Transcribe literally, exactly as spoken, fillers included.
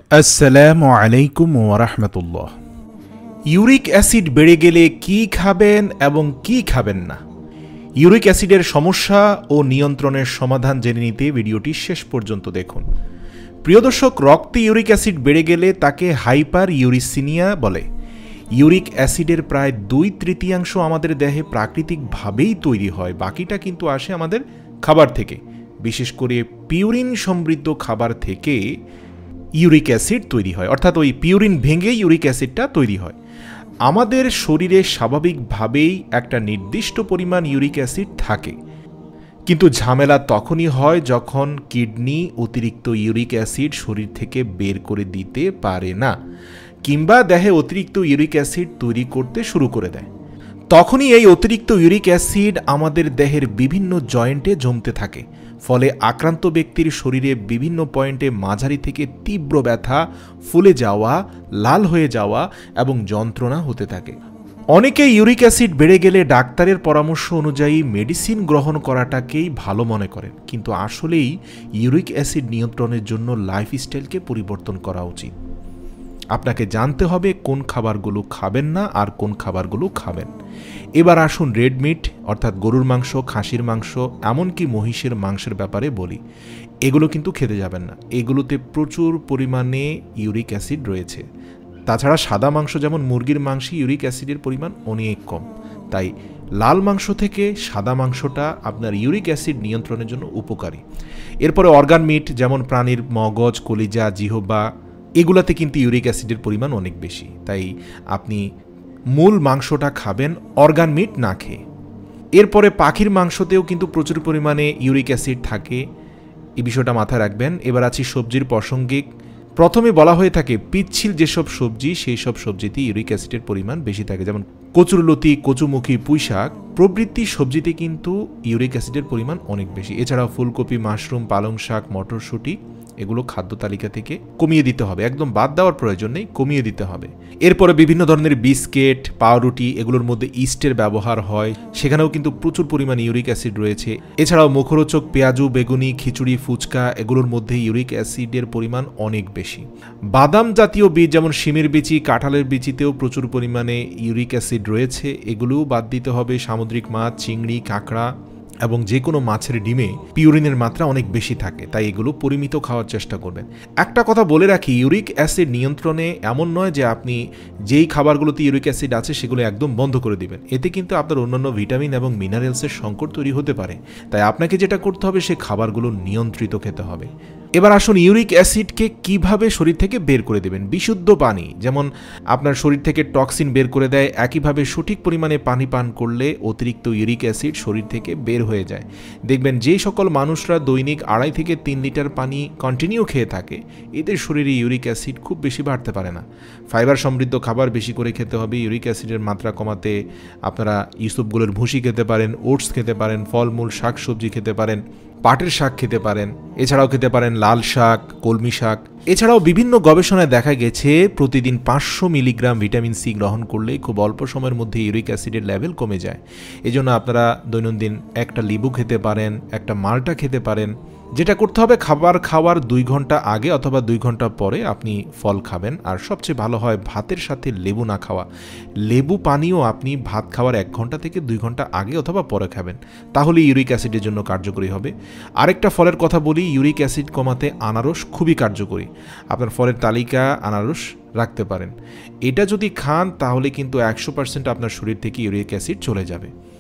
আসসালামু আলাইকুম ওয়া রাহমাতুল্লাহ। ইউরিক অ্যাসিড বেড়ে গেলে কি খাবেন এবং কি খাবেন না, ইউরিক অ্যাসিডের সমস্যা ও নিয়ন্ত্রণের সমাধান জেনে নিতে ভিডিওটি শেষ পর্যন্ত দেখুন। প্রিয় দর্শক, রক্তে ইউরিক অ্যাসিড বেড়ে গেলে তাকে হাইপার ইউরিসিনিয়া বলে। ইউরিক অ্যাসিডের প্রায় দুই তৃতীয়াংশ আমাদের দেহে প্রাকৃতিকভাবেই তৈরি হয়, বাকিটা কিন্তু আসে আমাদের খাবার থেকে, বিশেষ করে পিউরিন সমৃদ্ধ খাবার থেকে ইউরিক অ্যাসিড তৈরি হয়, অর্থাৎ ওই পিউরিন ভেঙে ইউরিক অ্যাসিডটা তৈরি হয়। আমাদের শরীরে স্বাভাবিকভাবেই একটা নির্দিষ্ট পরিমাণ ইউরিক অ্যাসিড থাকে, কিন্তু ঝামেলা তখনই হয় যখন কিডনি অতিরিক্ত ইউরিক অ্যাসিড শরীর থেকে বের করে দিতে পারে না, কিংবা দেহে অতিরিক্ত ইউরিক অ্যাসিড তৈরি করতে শুরু করে দেয়। তখনই এই অতিরিক্ত ইউরিক অ্যাসিড আমাদের দেহের বিভিন্ন জয়েন্টে জমতে থাকে, ফলে আক্রান্ত ব্যক্তির শরীরে বিভিন্ন পয়েন্টে মাঝারি থেকে তীব্র ব্যথা, ফুলে যাওয়া, লাল হয়ে যাওয়া এবং যন্ত্রণা হতে থাকে। অনেকে ইউরিক অ্যাসিড বেড়ে গেলে ডাক্তারের পরামর্শ অনুযায়ী মেডিসিন গ্রহণ করাটাকেই ভালো মনে করেন, কিন্তু আসলেই ইউরিক অ্যাসিড নিয়ন্ত্রণের জন্য লাইফস্টাইলকে পরিবর্তন করা উচিত। আপনাকে জানতে হবে কোন খাবারগুলো খাবেন না আর কোন খাবারগুলো খাবেন। এবার আসুন রেড মিট অর্থাৎ গরুর মাংস, খাসির মাংস, এমনকি মহিষের মাংসের ব্যাপারে বলি। এগুলো কিন্তু খেতে যাবেন না, এগুলোতে প্রচুর পরিমাণে ইউরিক অ্যাসিড রয়েছে। তাছাড়া সাদা মাংস যেমন মুরগির মাংসে ইউরিক অ্যাসিডের পরিমাণ অনেক কম, তাই লাল মাংস থেকে সাদা মাংসটা আপনার ইউরিক অ্যাসিড নিয়ন্ত্রণের জন্য উপকারী। এরপরে অর্গান মিট যেমন প্রাণীর মগজ, কলিজা, জিহ্বা, এগুলাতে কিন্তু ইউরিক অ্যাসিডের পরিমাণ অনেক বেশি, তাই আপনি মূল মাংসটা খাবেন অর্গান মিট না খেয়ে। এরপরে পাখির মাংসতেও কিন্তু প্রচুর পরিমাণে ইউরিক অ্যাসিড থাকে, এই বিষয়টা মাথায় রাখবেন। এবার আছি সবজির প্রাসঙ্গিক। প্রথমে বলা হয়ে থাকে পিচ্ছিল যেসব সবজি, সেই সব সবজিতে ইউরিক অ্যাসিডের পরিমাণ বেশি থাকে, যেমন কচুরলতি, কচুমুখী, পুঁইশাক প্রভৃতি সবজিতে কিন্তু ইউরিক অ্যাসিডের পরিমাণ অনেক বেশি। এছাড়াও ফুলকপি, মাশরুম, পালং শাক, মটরশুঁটি, এগুলো খাদ্য তালিকা থেকে কমিয়ে দিতে হবে, একদম বাদ দেওয়ার প্রয়োজন নেই, কমিয়ে দিতে হবে। এরপরে বিভিন্ন ধরনের বিস্কিট, পাউরুটি, এগুলোর মধ্যে ইস্টের ব্যবহার হয়, সেখানেও কিন্তু প্রচুর পরিমাণ ইউরিক অ্যাসিড রয়েছে। এছাড়াও মুখরোচক পেঁয়াজু, বেগুনি, খিচুড়ি, ফুচকা, এগুলোর মধ্যে ইউরিক অ্যাসিডের পরিমাণ অনেক বেশি। বাদাম জাতীয় বীজ যেমন শিমের বিচি, কাঁঠালের বিচিতেও প্রচুর পরিমাণে ইউরিক অ্যাসিড রয়েছে, এগুলোও বাদ দিতে হবে। সামুদ্রিক মাছ, চিংড়ি, কাঁকড়া এবং যে কোনো মাছের ডিমে পিউরিনের মাত্রা অনেক বেশি থাকে, তাই এগুলো পরিমিত খাওয়ার চেষ্টা করবেন। একটা কথা বলে রাখি, ইউরিক অ্যাসিড নিয়ন্ত্রণে এমন নয় যে আপনি যেই খাবারগুলোতে ইউরিক অ্যাসিড আছে সেগুলো একদম বন্ধ করে দিবেন, এতে কিন্তু আপনার অন্যান্য ভিটামিন এবং মিনারেলসের সংকট তৈরি হতে পারে। তাই আপনাকে যেটা করতে হবে, সে খাবারগুলো নিয়ন্ত্রিত খেতে হবে। এবার আসুন ইউরিক অ্যাসিডকে কিভাবে শরীর থেকে বের করে দেবেন। বিশুদ্ধ পানি যেমন আপনার শরীর থেকে টক্সিন বের করে দেয়, একইভাবে সঠিক পরিমাণে পানি পান করলে অতিরিক্ত ইউরিক অ্যাসিড শরীর থেকে বের হয়ে যায়। দেখবেন যে সকল মানুষরা দৈনিক আড়াই থেকে তিন লিটার পানি কন্টিনিউ খেয়ে থাকে, এদের শরীরে ইউরিক অ্যাসিড খুব বেশি বাড়তে পারে না। ফাইবার সমৃদ্ধ খাবার বেশি করে খেতে হবে ইউরিক অ্যাসিডের মাত্রা কমাতে। আপনারা ইসবগুলোর ভুসি খেতে পারেন, ওটস খেতে পারেন, ফলমূল, শাক সবজি খেতে পারেন, পাটের শাক খেতে পারেন, এছাড়াও খেতে পারেন লাল শাক, কলমি শাক। এছাড়াও বিভিন্ন গবেষণায় দেখা গেছে প্রতিদিন পাঁচশো মিলিগ্রাম ভিটামিন সি গ্রহণ করলে খুব অল্প সময়ের মধ্যে ইউরিক অ্যাসিডের লেভেল কমে যায়। এজন্য আপনারা দৈনন্দিন একটা লেবু খেতে পারেন, একটা মাল্টা খেতে পারেন। যেটা করতে হবে, খাবার খাওয়ার দুই ঘন্টা আগে অথবা দুই ঘন্টা পরে আপনি ফল খাবেন, আর সবচেয়ে ভালো হয় ভাতের সাথে লেবু না খাওয়া। লেবু পানিও আপনি ভাত খাওয়ার এক ঘন্টা থেকে দুই ঘন্টা আগে অথবা পরে খাবেন, তাহলে ইউরিক অ্যাসিডের জন্য কার্যকরী হবে। আরেকটা ফলের কথা বলি, ইউরিক অ্যাসিড কমাতে আনারস খুবই কার্যকরী। আপনার ফলের তালিকা আনারস রাখতে পারেন। এটা যদি খান তাহলে কিন্তু একশো পার্সেন্ট আপনার শরীর থেকে ইউরিক অ্যাসিড চলে যাবে।